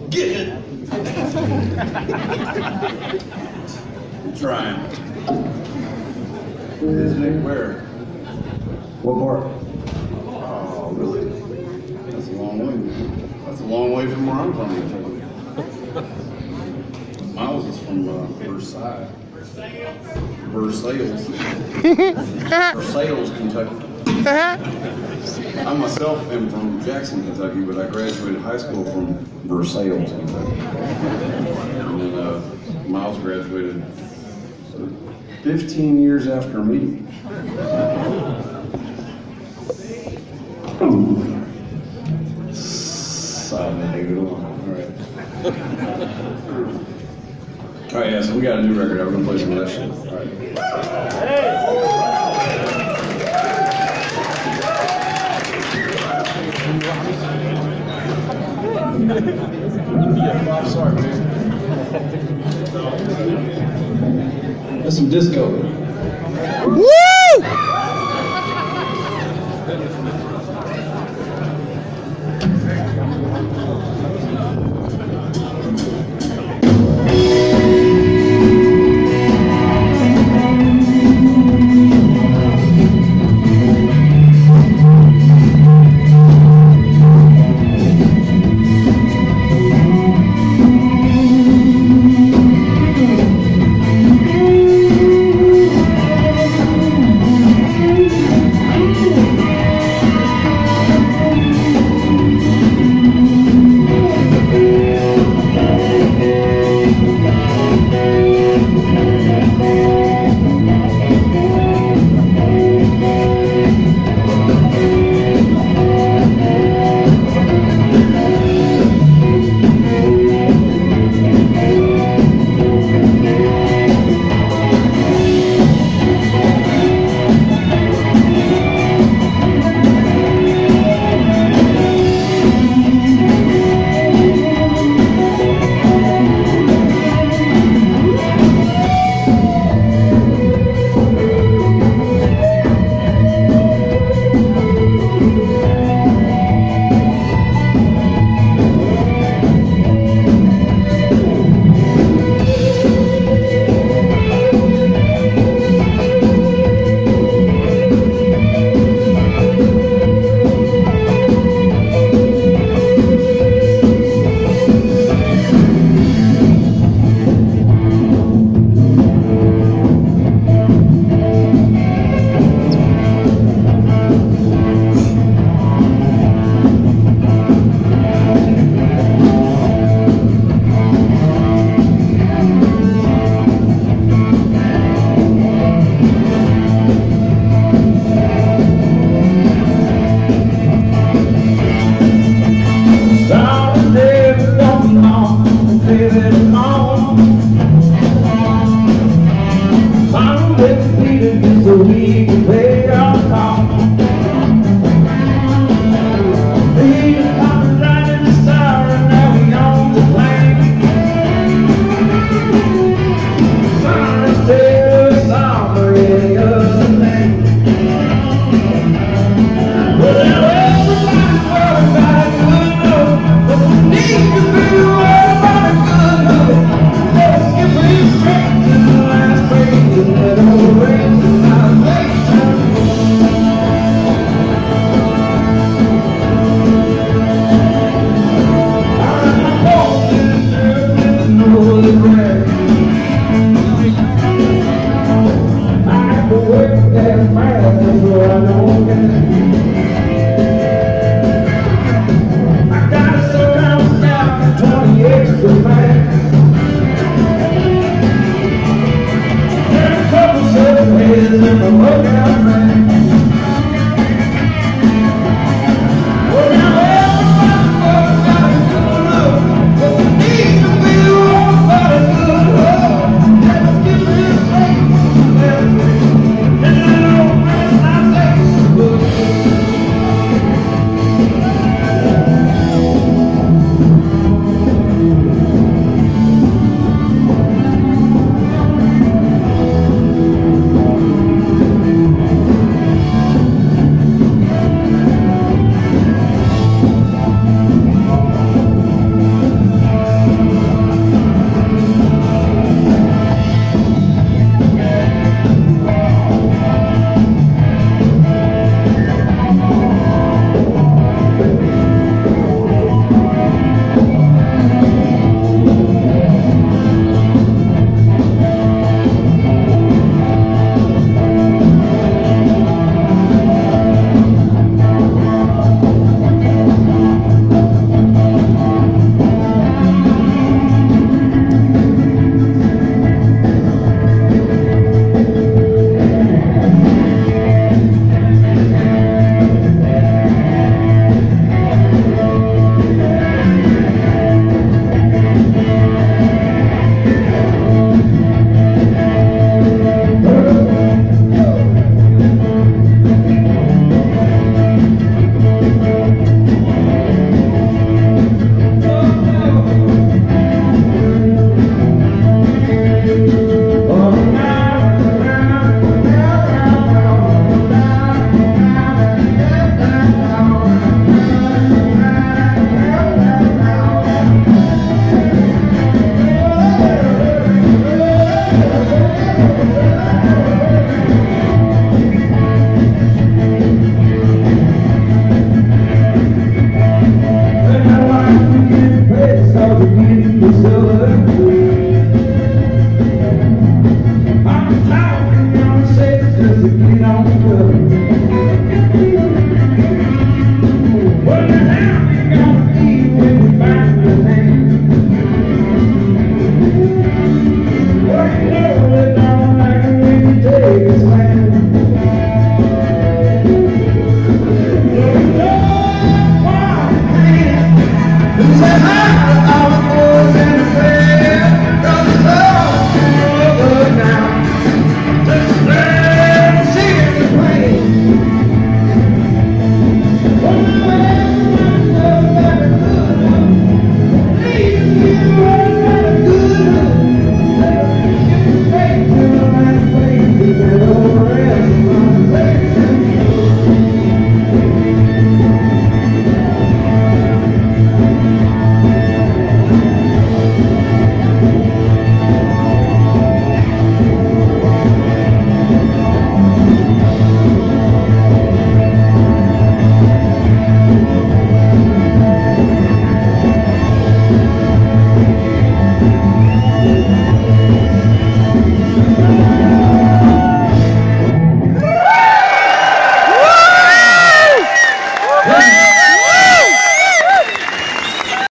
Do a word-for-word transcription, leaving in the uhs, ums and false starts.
Get it. I'm trying. Isn't it where? What part? Oh, really? That's a long way. That's a long way from where I'm from. Miles is from uh, Versailles. Versailles. Versailles, Kentucky. I myself am from Jackson, Kentucky, but I graduated high school from Versailles, Kentucky. And then uh, Miles graduated fifteen years after me. Solid, dude. All right. All right, yeah, so we got a new record. I'm gonna play some of that shit. All right. Yeah, Bob, sorry, man. That's some disco. Woo! Well,